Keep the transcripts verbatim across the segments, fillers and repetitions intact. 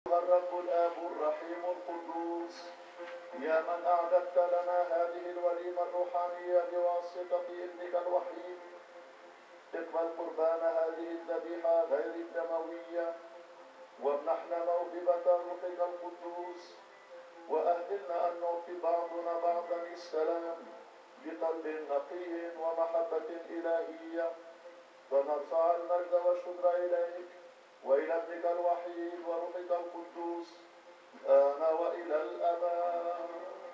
الرب الآب الرحيم القدوس، يا من أعددت لنا هذه الوليمة الروحانية بواسطة ابنك الوحيد، اقبل قربان هذه الذبيحة غير الدموية، وامنحنا موهبة روحك القدوس، وأهلنا أن نعطي بعضنا بعضا السلام بقلب نقي ومحبة إلهية، فنرفع المجد والشكر إليك وإلى ابنك الوحيد وروحك القدوس الآن وإلى الأبد.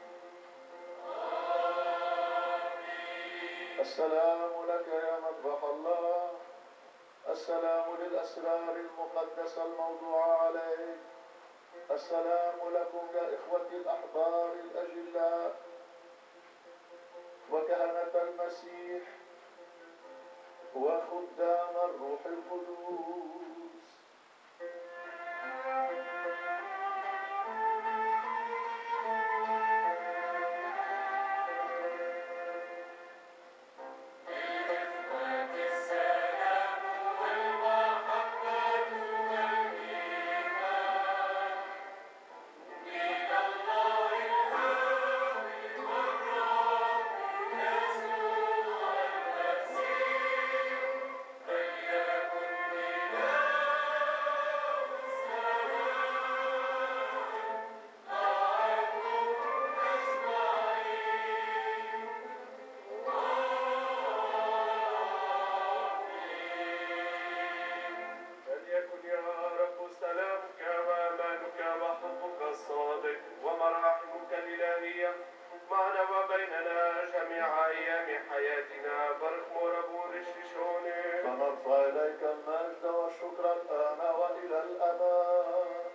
السلام لك يا مذبح الله، السلام للأسرار المقدسة الموضوعة عليك، السلام لكم يا إخوتي الأحبار الأجلاء وكهنة المسيح وخدام الروح القدوس. فنرفع إليك المجد والشكر الآن وإلى الأبد.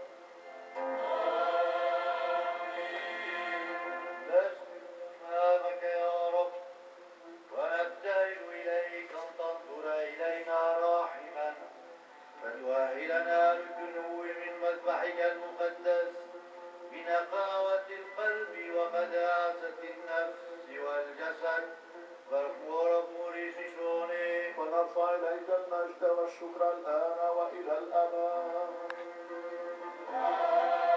نسجد أمامك يا رب ونبتهل إليك أن تنظر إلينا راحما، فتؤهلنا للدنو من مذبحك المقدس بنقاوة القلب وقداسة النفس والجسد. ونرفع إليك المجد والشكر الآن وإلى الأبد.